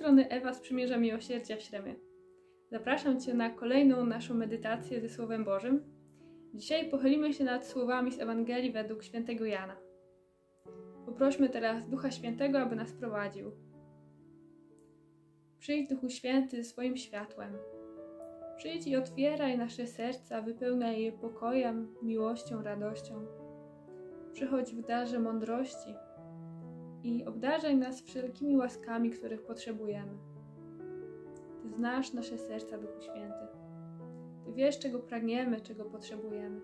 strony Ewa z Przymierza Miłosierdzia w Śremie. Zapraszam Cię na kolejną naszą medytację ze Słowem Bożym. Dzisiaj pochylimy się nad słowami z Ewangelii według świętego Jana. Poprośmy teraz Ducha Świętego, aby nas prowadził. Przyjdź, Duchu Święty, swoim światłem. Przyjdź i otwieraj nasze serca, wypełniaj je pokojem, miłością, radością. Przychodź w darze mądrości i obdarzaj nas wszelkimi łaskami, których potrzebujemy. Ty znasz nasze serca, Duchu Święty. Ty wiesz, czego pragniemy, czego potrzebujemy.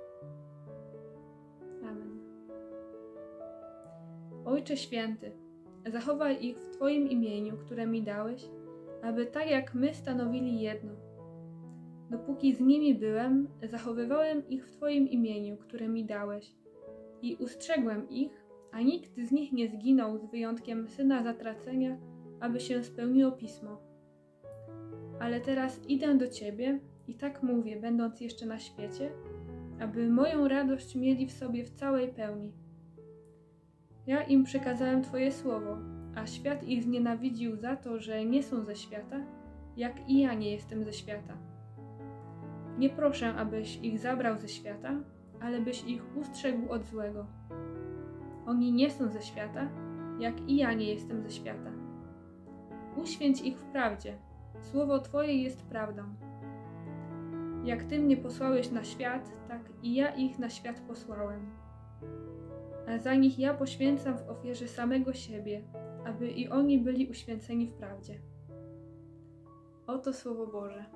Amen. Ojcze Święty, zachowaj ich w Twoim imieniu, które mi dałeś, aby tak jak my stanowili jedno. Dopóki z nimi byłem, zachowywałem ich w Twoim imieniu, które mi dałeś i ustrzegłem ich, a nikt z nich nie zginął z wyjątkiem syna zatracenia, aby się spełniło Pismo. Ale teraz idę do Ciebie i tak mówię, będąc jeszcze na świecie, aby moją radość mieli w sobie w całej pełni. Ja im przekazałem Twoje słowo, a świat ich znienawidził za to, że nie są ze świata, jak i ja nie jestem ze świata. Nie proszę, abyś ich zabrał ze świata, ale byś ich ustrzegł od złego. Oni nie są ze świata, jak i ja nie jestem ze świata. Uświęć ich w prawdzie. Słowo Twoje jest prawdą. Jak Ty mnie posłałeś na świat, tak i ja ich na świat posłałem. A za nich ja poświęcam w ofierze samego siebie, aby i oni byli uświęceni w prawdzie. Oto Słowo Boże.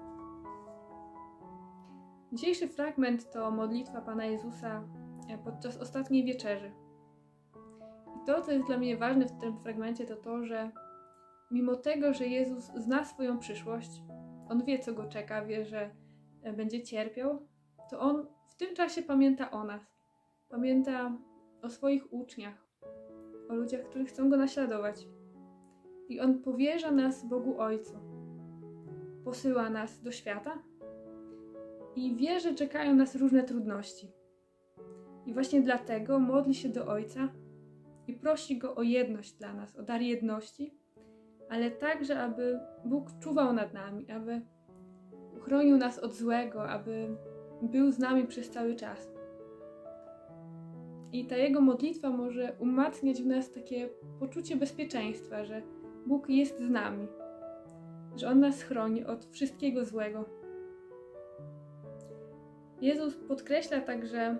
Dzisiejszy fragment to modlitwa Pana Jezusa podczas ostatniej wieczerzy. I to, co jest dla mnie ważne w tym fragmencie, to to, że mimo tego, że Jezus zna swoją przyszłość, On wie, co Go czeka, wie, że będzie cierpiał, to On w tym czasie pamięta o nas. Pamięta o swoich uczniach, o ludziach, którzy chcą Go naśladować. I On powierza nas Bogu Ojcu. Posyła nas do świata i wie, że czekają nas różne trudności. I właśnie dlatego modli się do Ojca i prosi Go o jedność dla nas, o dar jedności, ale także, aby Bóg czuwał nad nami, aby uchronił nas od złego, aby był z nami przez cały czas. I ta Jego modlitwa może umacniać w nas takie poczucie bezpieczeństwa, że Bóg jest z nami, że On nas chroni od wszystkiego złego. Jezus podkreśla także,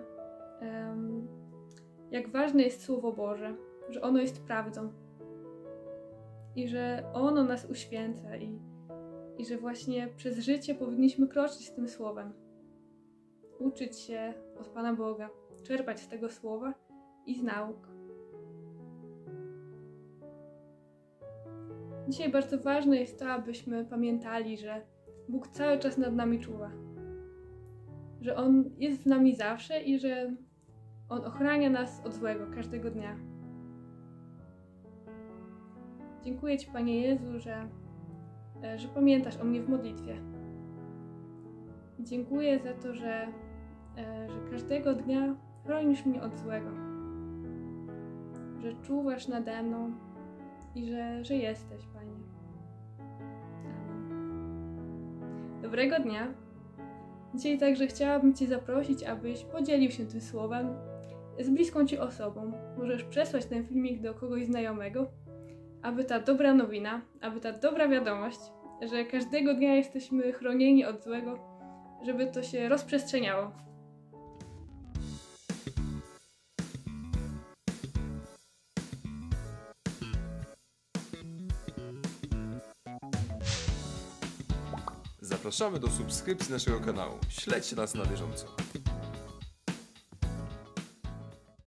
jak ważne jest Słowo Boże, że ono jest prawdą i że ono nas uświęca i że właśnie przez życie powinniśmy kroczyć z tym Słowem, uczyć się od Pana Boga, czerpać z tego Słowa i z nauk. Dzisiaj bardzo ważne jest to, abyśmy pamiętali, że Bóg cały czas nad nami czuwa, że On jest z nami zawsze i że On ochrania nas od złego każdego dnia. Dziękuję Ci, Panie Jezu, że pamiętasz o mnie w modlitwie. I dziękuję za to, że każdego dnia chronisz mnie od złego, że czuwasz nade mną i że jesteś, Panie. Amen. Dobrego dnia. Dzisiaj także chciałabym Cię zaprosić, abyś podzielił się tym słowem z bliską Ci osobą. Możesz przesłać ten filmik do kogoś znajomego, aby ta dobra nowina, aby ta dobra wiadomość, że każdego dnia jesteśmy chronieni od złego, żeby to się rozprzestrzeniało. Zapraszamy do subskrypcji naszego kanału. Śledźcie nas na bieżąco.